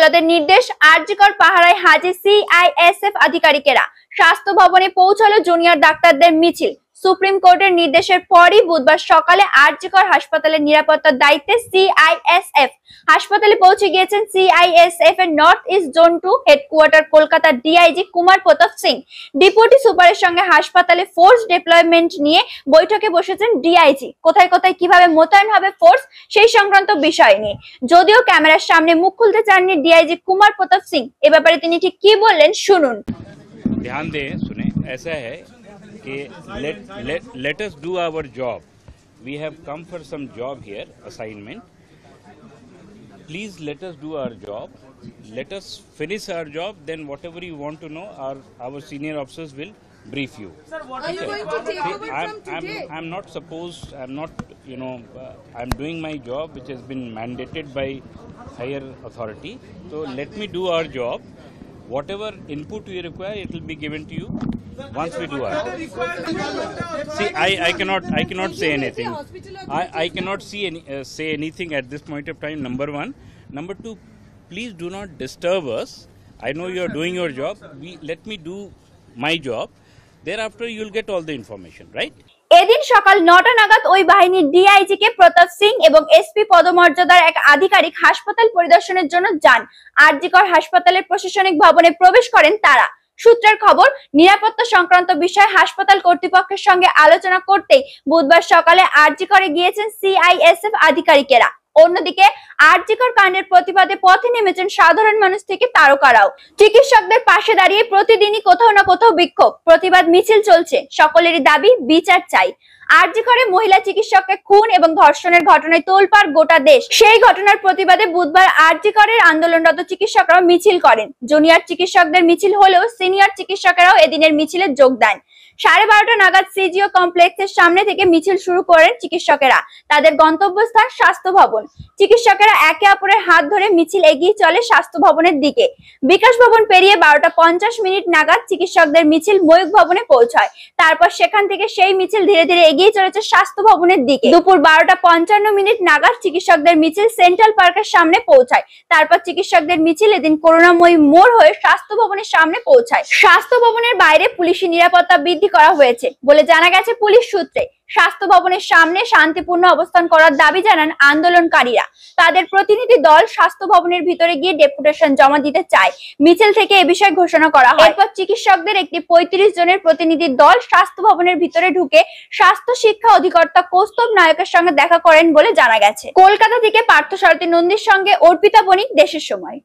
আদালতের নির্দেশ, আরজিকর পাহারায় হাজির সিআইএসএফ আধিকারিকেরা। স্বাস্থ্য ভবনে পৌঁছালো জুনিয়র ডাক্তারদের মিছিল। সুপ্রিম কোর্টের নির্দেশের পরই বুধবার সকালে আরজিকর হাসপাতালের নিরাপত্তার দায়িত্বে সিআইএসএফ। হাসপাতালে পৌঁছে গিয়েছেন সিআইএসএফ এর নর্থ ইস্ট জোন 2 হেডকোয়ার্টার কলকাতার ডিআইজি কুমার প্রতাপ সিং। ডেপুটি সুপারের সঙ্গে হাসপাতালে ফোর্স ডিপ্লয়মেন্ট নিয়ে বৈঠকে বসেছেন ডিআইজি। কোথায় কোথায় কিভাবে মোতায়েন হবে ফোর্স, সেই সংক্রান্ত বিষয় নিয়ে যদিও ক্যামেরার সামনে মুখ খুলতে চাননি ডিআইজি কুমার প্রতাপ সিং। এ ব্যাপারে তিনি ঠিক কি বললেন শুনুন। ध्यान दें, सुने, ऐसा है कि let us do our job. We have come for some job here, assignment. Please let us do our job. Let us finish our job. Then whatever you want to know, our senior officers will brief you. Sir, what are you going to take over from today? I'm not supposed. I'm not. I'm doing my job, which has been mandated by higher authority. So let me do our job. Whatever input you require, it will be given to you once we do our job. See, I cannot say anything. I cannot say anything at this point of time. Number one. Number two, please do not disturb us. I know you are doing your job. Let me do my job. Thereafter, you will get all the information, right? এদিন সকাল 9টা নাগাদ ওই বাহিনীর DIG কে প্রতাপ সিং এবং SP পদমর্যাদার এক আধিকারিক হাসপাতাল পরিদর্শনের জন্য যান। আরজিকর হাসপাতালের প্রশাসনিক ভবনে প্রবেশ করেন তারা। সূত্রের খবর, নিরাপত্তা সংক্রান্ত বিষয়ে হাসপাতাল কর্তৃপক্ষের সঙ্গে আলোচনা করতেই বুধবার সকালে আরজিকরে গিয়েছেন সিআইএসএফ আধিকারিকেরা। অন্যদিকে আরজিকর কাণ্ডের প্রতিবাদে পথে নেমেছেন সাধারণ মানুষ থেকে তারকারাও। চিকিৎসকদের পাশে দাঁড়িয়ে প্রতিদিনই কোথাও না কোথাও বিক্ষোভ, প্রতিবাদ মিছিল চলছে। সকলেরই দাবি বিচার চাই। আরজিকরে মহিলা চিকিৎসককে খুন এবং ধর্ষণের ঘটনায় তোলপাড় গোটা দেশ। সেই ঘটনার প্রতিবাদে বুধবার আরজিকরের আন্দোলনরত চিকিৎসকরা মিছিল করেন। জুনিয়র চিকিৎসকদের মিছিল হলেও সিনিয়র চিকিৎসকেরাও এদিনের মিছিলে যোগ দেন। 12:30 নাগাদ সিজিও কমপ্লেক্সের সামনে থেকে মিছিল শুরু করেন চিকিৎসকেরা। তাদের গন্তব্যস্থান স্বাস্থ্য ভবন। চিকিৎসকেরা একে অপরের হাত ধরে মিছিল এগিয়ে চলে স্বাস্থ্য ভবনের দিকে। বিকাশ ভবন পেরিয়ে 12:50 নাগাদ চিকিৎসকদের মিছিল ময়ূখ ভবনে পৌঁছায়। তারপর সেখান থেকে সেই মিছিল ধীরে ধীরে এগিয়ে চলেছে স্বাস্থ্য ভবনের দিকে। দুপুর 12:55 নাগাদ চিকিৎসকদের মিছিল সেন্ট্রাল পার্কের সামনে পৌঁছায়। তারপর চিকিৎসকদের মিছিল এদিন করুণাময়ী মোড় হয়ে স্বাস্থ্য ভবনের সামনে পৌঁছায়। স্বাস্থ্য ভবনের বাইরে পুলিশি নিরাপত্তা বৃদ্ধি করা হয়েছে বলে জানা গেছে পুলিশ সূত্রে। স্বাস্থ্য ভবনের সামনে শান্তিপূর্ণ অবস্থান করার দাবি জানান আন্দোলনকারীরা। তাদের প্রতিনিধি দল স্বাস্থ্য ভবনের ভিতরে গিয়ে ডেপুটেশন জমা দিতে চায়। মিছিল থেকে এ বিষয়ে ঘোষণা করা হয়। এরপর চিকিৎসকদের একটি 35 জনের প্রতিনিধি দল স্বাস্থ্য ভবনের ভিতরে ঢুকে স্বাস্থ্য শিক্ষা অধিকর্তা কৌস্তব নায়কের সঙ্গে দেখা করেন বলে জানা গেছে। কলকাতা থেকে পার্থসারথী নন্দীর সঙ্গে অর্পিতা বণিক, দেশের সময়।